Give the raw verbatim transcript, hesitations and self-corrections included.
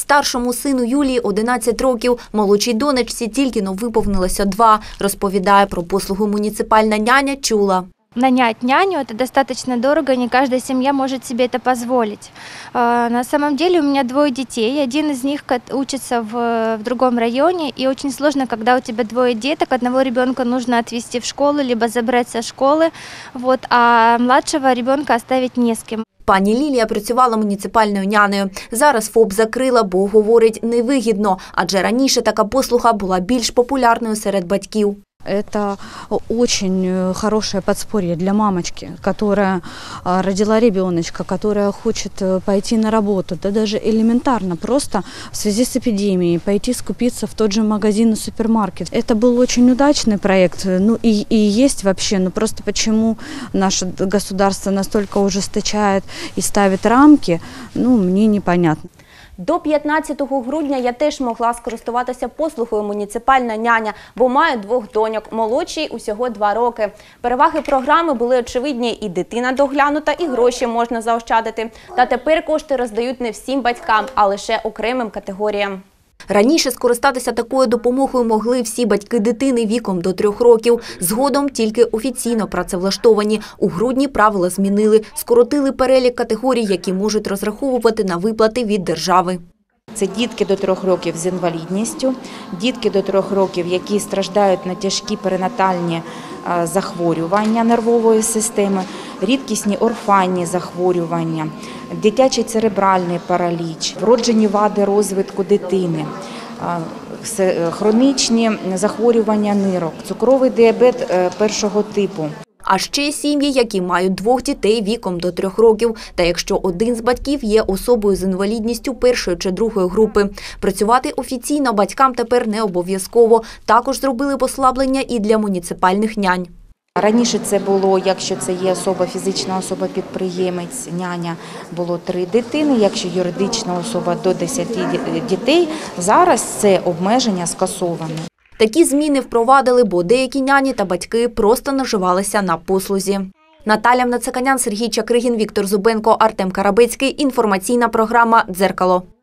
Старшому сину Юлії одинадцять років, молодшій донечці тільки-но виповнилося два. Розповідає про послугу «Муніципальна няня» чула. Нанять няню – это достаточно дорого, не каждая семья может себе это позволить. На самом деле у меня двое детей, один из них учится в, в другом районе, и очень сложно, когда у тебя двое деток, одного ребенка нужно отвезти в школу, либо забрать со школы, вот, а младшего ребенка оставить не с кем. Пані Лілія працювала муніципальною нянею. Зараз ФОП закрила, бо, говорить, невигідно, адже раніше така послуга була більш популярною серед батьків. Это очень хорошее подспорье для мамочки, которая родила ребеночка, которая хочет пойти на работу, да даже элементарно, просто в связи с эпидемией пойти скупиться в тот же магазин и супермаркет. Это был очень удачный проект, ну и, и есть вообще, но просто почему наше государство настолько ужесточает и ставит рамки, ну мне непонятно. До п'ятнадцятого грудня я теж могла скористуватися послугою «Муніципальна няня», бо маю двох доньок, молодшій усього два роки. Переваги програми були очевидні: і дитина доглянута, і гроші можна заощадити. Та тепер кошти роздають не всім батькам, а лише окремим категоріям. Раніше скористатися такою допомогою могли всі батьки дитини віком до трьох років. Згодом тільки офіційно працевлаштовані. У грудні правила змінили. Скоротили перелік категорій, які можуть розраховувати на виплати від держави. Це дітки до трьох років з інвалідністю, дітки до трьох років, які страждають на тяжкі перинатальні захворювання нервової системи, рідкісні орфанні захворювання, дитячий церебральний параліч, вроджені вади розвитку дитини, хронічні захворювання нирок, цукровий діабет першого типу. А ще сім'ї, які мають двох дітей віком до трьох років, та якщо один з батьків є особою з інвалідністю першої чи другої групи. Працювати офіційно батькам тепер не обов'язково. Також зробили послаблення і для муніципальних нянь. Раніше це було, якщо це є особа, фізична особа-підприємець, няня, було три дитини, якщо юридична особа до десяти дітей. Зараз це обмеження скасоване. Такі зміни впровадили, бо деякі няні та батьки просто наживалися на послузі. Наталя Мнациканян, Сергій Чакригін, Віктор Зубенко, Артем Карабецький. Інформаційна програма «Дзеркало».